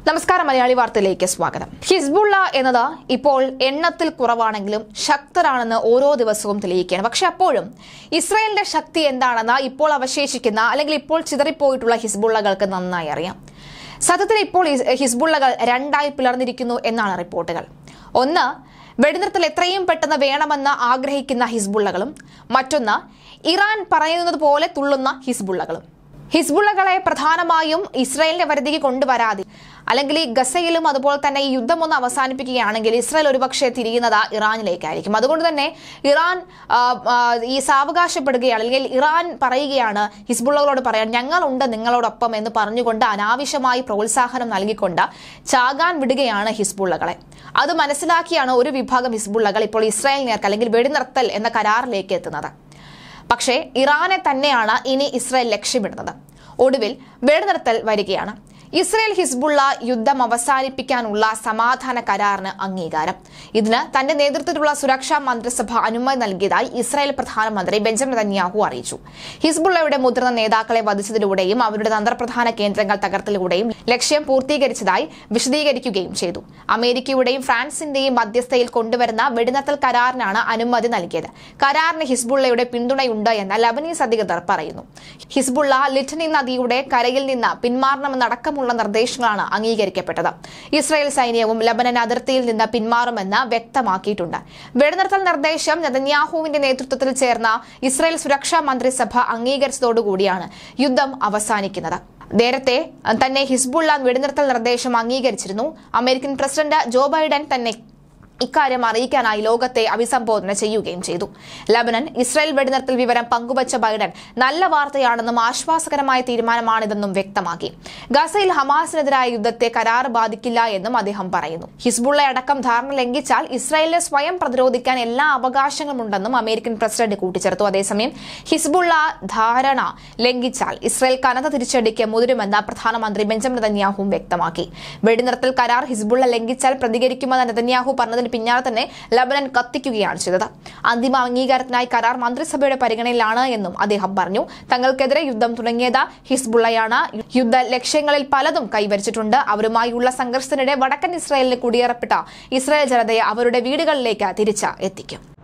നമസ്കാരം, മലയാളി വാർത്തയിലേക്ക് സ്വാഗതം. ഹിസ്ബുള്ള എന്നത് ഇപ്പോൾ എണ്ണത്തിൽ കുറവാണെങ്കിലും ശക്തരാണെന്ന് ഓരോ ദിവസവും തെളിയിക്കുകയാണ്. പക്ഷെ അപ്പോഴും ഇസ്രായേലിന്റെ ശക്തി എന്താണെന്ന് ഇപ്പോൾ അവശേഷിക്കുന്ന അല്ലെങ്കിൽ ഇപ്പോൾ ചിതറിപ്പോയിട്ടുള്ള ഹിസ്ബുള്ളകൾക്ക് നന്നായി അറിയാം. സത്യത്തിൽ ഇപ്പോൾ ഹിസ്ബുള്ളകൾ രണ്ടായി പിളർന്നിരിക്കുന്നു എന്നാണ് റിപ്പോർട്ടുകൾ. ഒന്ന്, വെടിനിർത്തൽ എത്രയും പെട്ടെന്ന് വേണമെന്ന് ആഗ്രഹിക്കുന്ന ഹിസ്ബുള്ളകളും, മറ്റൊന്ന് ഇറാൻ പറയുന്നത് പോലെ തുള്ളുന്ന ഹിസ്ബുള്ളകളും. ഹിസ്ബുള്ളകളെ പ്രധാനമായും ഇസ്രായേലിന്റെ പരിധിക്ക് കൊണ്ടുവരാതെ അല്ലെങ്കിൽ ഈ ഗസയിലും അതുപോലെ തന്നെ ഈ യുദ്ധം ഒന്ന് അവസാനിപ്പിക്കുകയാണെങ്കിൽ ഇസ്രായേൽ ഒരുപക്ഷെ തിരിയുന്നത് ഇറാനിലേക്കായിരിക്കും. അതുകൊണ്ട് തന്നെ ഇറാൻ ഈ സാവകാശപ്പെടുകയാണ്, അല്ലെങ്കിൽ ഇറാൻ പറയുകയാണ് ഹിസ്ബുള്ളകളോട് പറയാൻ ഞങ്ങളുണ്ട് നിങ്ങളോടൊപ്പം എന്ന് പറഞ്ഞുകൊണ്ട് അനാവശ്യമായി പ്രോത്സാഹനം നൽകിക്കൊണ്ട് ചാകാൻ വിടുകയാണ് ഹിസ്ബുള്ളകളെ. അത് മനസ്സിലാക്കിയാണ് ഒരു വിഭാഗം ഹിസ്ബുള്ളകൾ ഇപ്പോൾ ഇസ്രായേൽ നേർക്ക് അല്ലെങ്കിൽ വെടിനിർത്തൽ എന്ന കരാറിലേക്ക് എത്തുന്നത്. പക്ഷേ ഇറാനെ തന്നെയാണ് ഇനി ഇസ്രായേൽ ലക്ഷ്യമിടുന്നത്. ഒടുവിൽ വെടിനിർത്തൽ വരികയാണ്. ഇസ്രായേൽ ഹിസ്ബുള്ള യുദ്ധം അവസാനിപ്പിക്കാനുള്ള സമാധാന കരാറിന് അംഗീകാരം. ഇതിന് തന്റെ നേതൃത്വത്തിലുള്ള സുരക്ഷാ മന്ത്രിസഭ അനുമതി നൽകിയതായി ഇസ്രായേൽ പ്രധാനമന്ത്രി ബെഞ്ചമിൻ നെതന്യാഹു അറിയിച്ചു. ഹിസ്ബുള്ളയുടെ മുതിർന്ന നേതാക്കളെ വധിച്ചതിലൂടെയും അവരുടെ തന്ത്രപ്രധാന കേന്ദ്രങ്ങൾ തകർത്തലിലൂടെയും ലക്ഷ്യം പൂർത്തീകരിച്ചതായി വിശദീകരിക്കുകയും ചെയ്തു. അമേരിക്കയുടെയും ഫ്രാൻസിന്റെയും മധ്യസ്ഥയിൽ കൊണ്ടുവരുന്ന വെടിനിർത്തൽ കരാറിനാണ് അനുമതി നൽകിയത്. കരാറിന് ഹിസ്ബുള്ളയുടെ പിന്തുണയുണ്ട് എന്ന് ലബനീസ് അധികൃതർ പറയുന്നു. ഹിസ്ബുള്ള ലിറ്റനി നദിയുടെ കരയിൽ നിന്ന് പിന്മാറണമെന്നടക്കം നിർദ്ദേശങ്ങളാണ് അംഗീകരിക്കപ്പെട്ടത്. ഇസ്രായേൽ സൈന്യവും ലബനൻ അതിർത്തിയിൽ നിന്ന് പിന്മാറുമെന്ന് വ്യക്തമാക്കിയിട്ടുണ്ട്. വെടിനിർത്തൽ നിർദ്ദേശം നെതന്യാഹുവിന്റെ നേതൃത്വത്തിൽ ചേർന്ന ഇസ്രായേൽ സുരക്ഷാ മന്ത്രിസഭ അംഗീകരിച്ചതോടുകൂടിയാണ് യുദ്ധം അവസാനിക്കുന്നത്. നേരത്തെ തന്നെ ഹിസ്ബുള്ള വെടിനിർത്തൽ നിർദ്ദേശം അംഗീകരിച്ചിരുന്നു. അമേരിക്കൻ പ്രസിഡന്റ് ജോ ബൈഡൻ തന്നെ ഇക്കാര്യം അറിയിക്കാനായി ലോകത്തെ അഭിസംബോധന ചെയ്യുകയും ചെയ്തു. ലബനൻ ഇസ്രായേൽ വെടിനിർത്തൽ വിവരം പങ്കുവച്ച ബൈഡൻ നല്ല വാർത്തയാണെന്നും ആശ്വാസകരമായ തീരുമാനമാണിതെന്നും വ്യക്തമാക്കി. ഗസയിൽ ഹമാസിനെതിരായ യുദ്ധത്തെ കരാർ ബാധിക്കില്ല എന്നും അദ്ദേഹം പറയുന്നു. ഹിസ്ബുള്ള അടക്കം ധാരണ ലംഘിച്ചാൽ ഇസ്രായേലിനെ സ്വയം പ്രതിരോധിക്കാൻ എല്ലാ അവകാശങ്ങളുമുണ്ടെന്നും അമേരിക്കൻ പ്രസിഡന്റ് കൂട്ടിച്ചേർത്തു. അതേസമയം ഹിസ്ബുള്ള ധാരണ ലംഘിച്ചാൽ ഇസ്രായേൽ കനത്ത തിരിച്ചടിക്ക് മുതിരുമെന്ന് പ്രധാനമന്ത്രി ബെഞ്ചമിൻ നെതന്യാഹു വ്യക്തമാക്കി. വെടിനിർത്തൽ കരാർ ഹിസ്ബുള്ള ലംഘിച്ചാൽ പ്രതികരിക്കുമെന്ന് നെതന്യാഹു പറഞ്ഞതിന് പിന്നാലെ തന്നെ ലബനൻ കത്തിക്കുകയാണ് ചെയ്തത്. അന്തിമ അംഗീകാരത്തിനായി കരാർ മന്ത്രിസഭയുടെ പരിഗണനയിലാണ് എന്നും അദ്ദേഹം പറഞ്ഞു. തങ്ങൾക്കെതിരെ യുദ്ധം തുടങ്ങിയത് ഹിസ്ബുള്ളയാണ്. യുദ്ധ ലക്ഷ്യങ്ങളിൽ പലതും കൈവരിച്ചിട്ടുണ്ട്. അവരുമായുള്ള സംഘർഷത്തിനിടെ വടക്കൻ ഇസ്രായേലിന് കുടിയേറപ്പെട്ട ഇസ്രായേൽ ജനതയെ അവരുടെ വീടുകളിലേക്ക് തിരിച്ച് എത്തിക്കും.